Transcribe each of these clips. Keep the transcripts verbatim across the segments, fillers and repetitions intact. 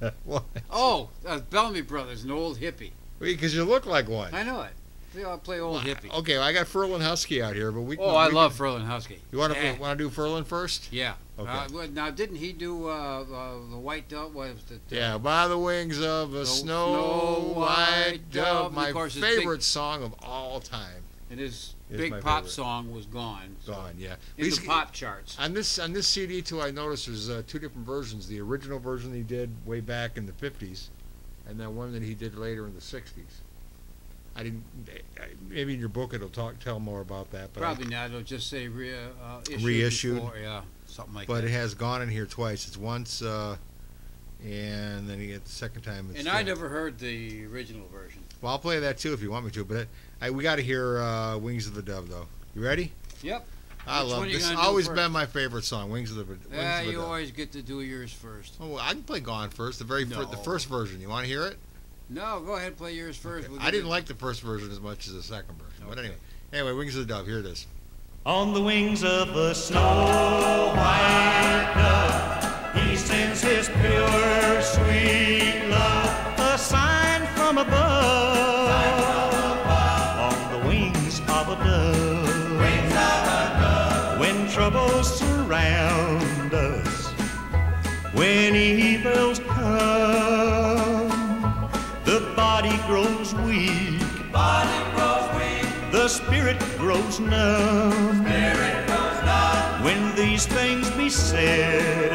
What? Oh, uh, Bellamy Brothers, an old hippie. Because you look like one. I know it. See, I play old hippie. Okay, well, I got Furlan Husky out here, but we. Oh, I we love can, Furlan Husky. You want to Yeah. want to do Furlan first? Yeah. Okay. Uh, well, now, didn't he do uh, uh, the White Dove? What was it? Uh, Yeah, by the wings of a snow, Snow white White dove, Dove. my Of course, his favorite big- song of all time. And his Is big my pop favorite. song was gone. so- Gone, yeah. In He's- the pop charts. On this on this C D too, I noticed there's uh, two different versions. The original version he did way back in the fifties, and then one that he did later in the sixties. I didn't. I- Maybe in your book it'll talk tell more about that. But I- Probably not. It'll just say re, uh, issued Reissued. before, yeah, something like but that. it has gone in here twice. It's once, uh, and then you get the second time. It's And I uh, never heard the original version. Well, I'll play that too if you want me to. But it, I, we got to hear uh, "Wings of the Dove" though. You ready? Yep. I Which love one you this. gonna do Always first? been my favorite song, "Wings of the Wings Yeah, of the you Dove." always get to do yours first. Oh, well, I can play "Gone" first. The very fir- the No. first version. You want to hear it? No, go ahead and play yours first. We'll I get didn't it. like the first version as much as the second version. But Okay. anyway, anyway, "Wings of the Dove." Here it is. On the wings of a snow white dove, he sends his pure, sweet love, a sign from above. On the wings of a dove, wings of a dove. When troubles surround us, when evils come, the body grows weak. Body grows weak. The spirit grows numb. Spirit grows numb. When these things beset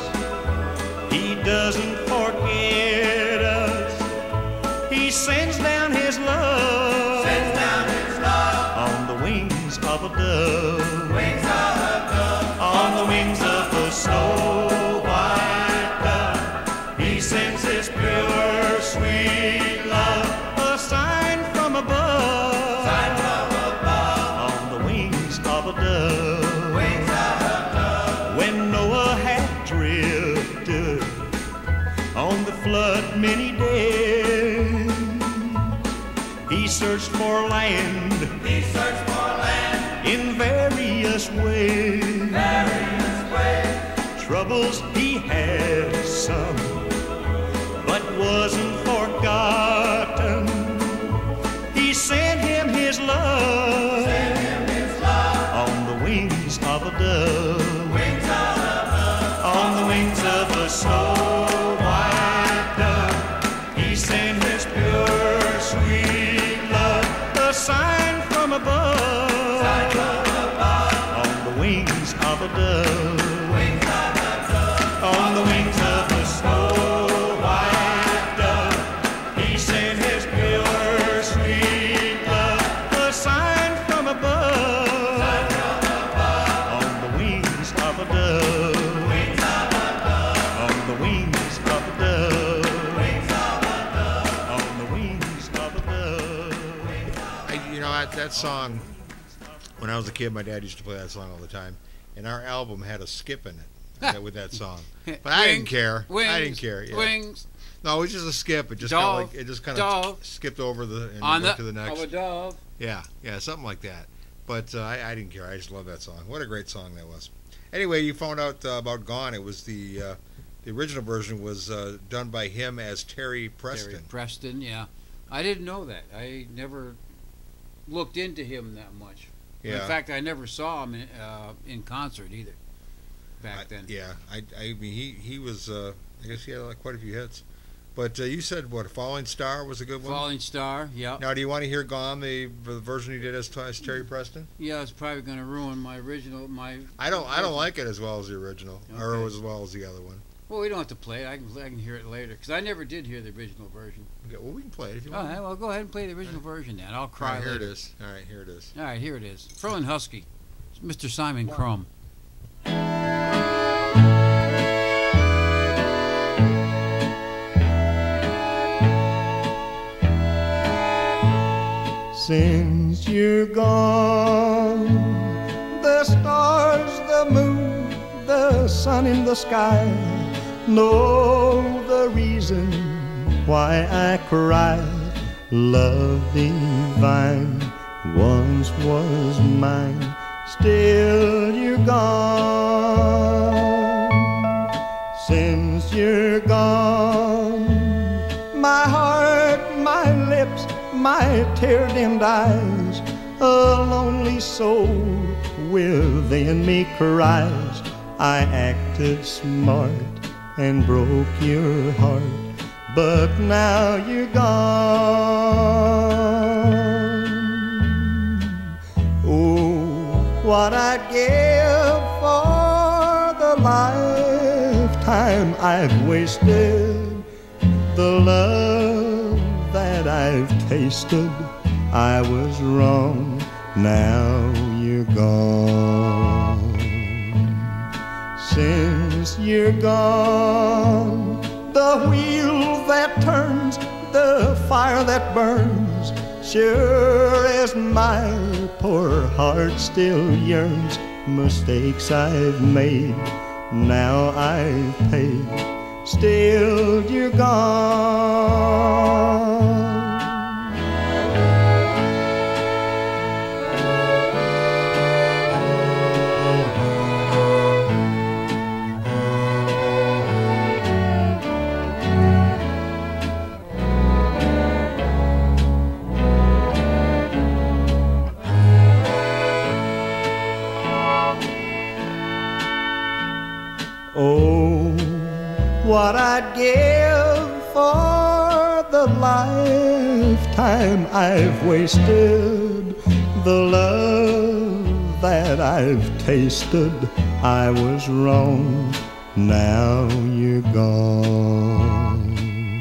us, he doesn't forget us. He sends down his love. Sends down his love. On the wings of a dove. Wings of a dove. On the wings of a snow white dove. He sends his pure, sweet love. A sign from above. Sign from above. On the wings of a dove. Wings of a dove. When Noah had drifted on the flood many days, he searched for land. He searched for land in various ways. Various ways. Troubles he had some, but wasn't forgotten. He sent him his love. Sent him his love. On the wings of a dove. Wings of a dove. On the wings of a snow white dove. He sent his pure, sweet love. A sign from above. Sign from above. On the wings of a dove. Wings of a dove. On the wings of a snow white dove. He sent his pure, sweet love. A sign from above. Sign from above. On the wings of a dove. Wings of a dove. On the wings of a dove. Wings of a dove. On the wings of a dove. I, you know that, that song. When I was a kid, my dad used to play that song all the time, and our album had a skip in it that- with that song. But I didn't Wings, care. Wings, I didn't care. Yeah. Wings No, it was just a skip. It just kind of Dove, like it just kind dove. of skipped over the and on went the to the next. of a dove. Yeah, yeah, something like that. But uh, I, I didn't care. I just love that song. What a great song that was. Anyway, you found out uh, about "Gone." It was the uh, the original version was uh, done by him as Terry Preston. Terry Preston, yeah. I didn't know that. I never looked into him that much. Yeah. In fact, I never saw him in, uh, in concert either back I- then. Yeah, I, I mean he he was. Uh, I guess he had like quite a few hits. But uh, you said what? "Falling Star" was a good one. Falling Star, yeah. Now, do you want to hear "Gone," the, the version he did as, as Terry Preston? Yeah, it's probably going to ruin my original. My I don't. I don't like it as well as the original, or Okay. as well as the other one. Well, we don't have to play it. I can I can hear it later because I never did hear the original version. Okay, well, we can play it if you All want. right, well, go ahead and play the original version then. I'll All cry right, here it later. is. All right, here it is. All right, here it is. Furlan Husky, it's Mister Simon Crumb. Since you're gone, the stars, the moon, the sun in the sky know the reason why I cry. Love divine once was mine, still you're gone. Since you're gone, my heart, my lips, my tear-dimmed eyes. A lonely soul within me cries. I acted smart and broke your heart, but now you're gone. Oh, what I'd give for the lifetime I've wasted, the love that I've tasted. I was wrong, now you're gone. Since you're gone, the wheel that turns, the fire that burns, sure as my poor heart still yearns. Mistakes I've made, now I've paid, still you're gone. Oh, what I'd give for the lifetime I've wasted, the love that I've tasted. I was wrong, now you're gone.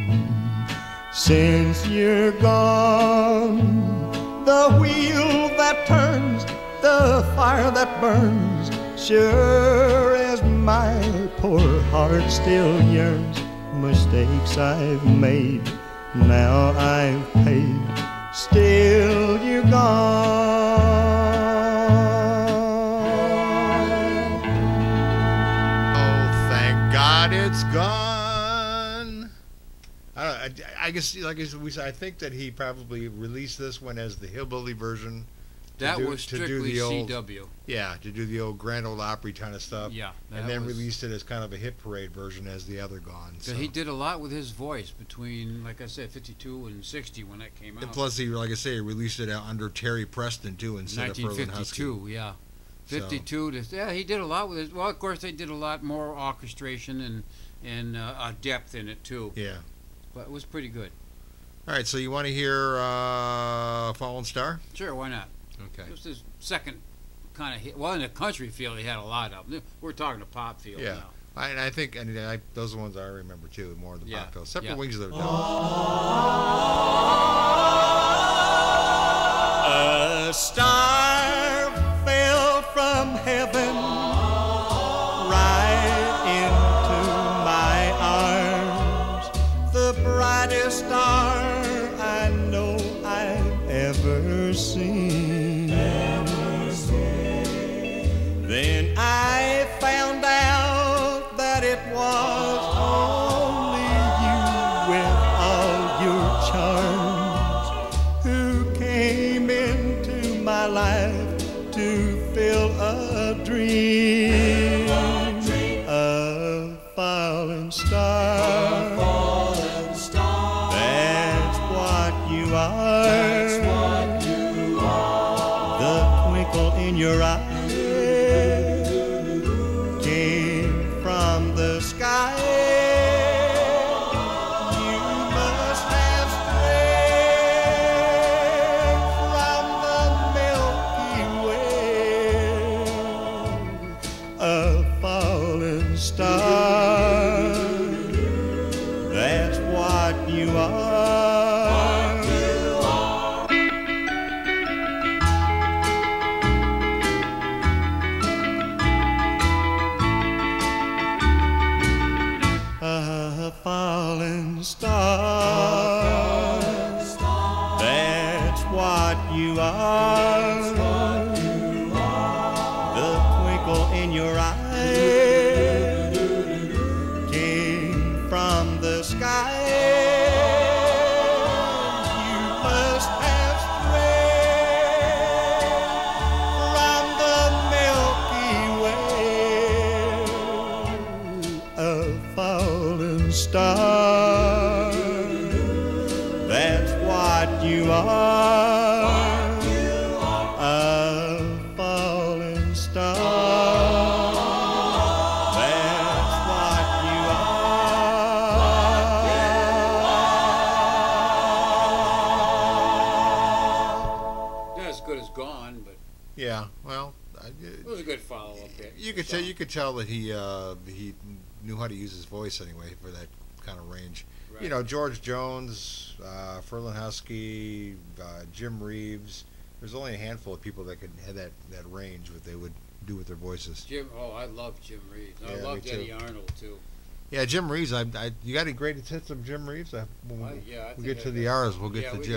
Since you're gone, the wheel that turns, the fire that burns, sure as my poor heart still yearns. Mistakes I've made, now I've paid, still you're gone. Oh, thank God it's gone. I, don't, I, I guess, like we said, I think that he probably released this one as the hillbilly version. That do, was to do strictly the old, C W. Yeah, to do the old Grand Ole Opry kind of stuff. Yeah, and that then was- released it as kind of a hit parade version as the other Gone. So So. he did a lot with his voice between, like I said, fifty-two and sixty when that came And out. plus, he, like I say, he released it out under Terry Preston too, instead of Ferlin Husky. nineteen fifty-two, yeah. So- fifty-two to, yeah, he did a lot with it. Well, of course, they did a lot more orchestration and, and uh, uh, depth in it, too. Yeah. But it was pretty good. All right, so you want to hear uh, Fallen Star? Sure, why not? Okay. It was his second kind of hit. Well, in the country field, he had a lot of them. We're talking the pop field Yeah. now. I, and I think and I, those are the ones I remember too, more of the Yeah, pop field. Except yeah. for Wings of the Dawn. A star fell from heaven right into my arms, the brightest star I know I've ever seen. Then I found out that it was only you with all your charms who came into my life to fill a dream. A fallen star. That's what you are. The twinkle in your eye came from the sky. You must have strength from the Milky Way. A fallen star. That's what you are. A fallen star. That's what you are. The twinkle in your eye came from the sky. You must have strength from the Milky Way. A fallen star. you are, a falling star. That's what you are. Not as good as Gone, but Yeah, well, I, it was a good follow-up hit. you could tell you could tell that he uh, he knew how to use his voice anyway for that kind of range. Right. You know, George Jones, uh, Ferlin Husky, uh, Jim Reeves. There's only a handful of people that could have that, that range, what they would do with their voices. Jim, oh, I love Jim Reeves. I Yeah, loved me too. Eddie Arnold too. Yeah, Jim Reeves. I, I you got any great hits of Jim Reeves? I, when I- we, yeah, I we think get I to got- the R's, we'll get yeah, to we Jim.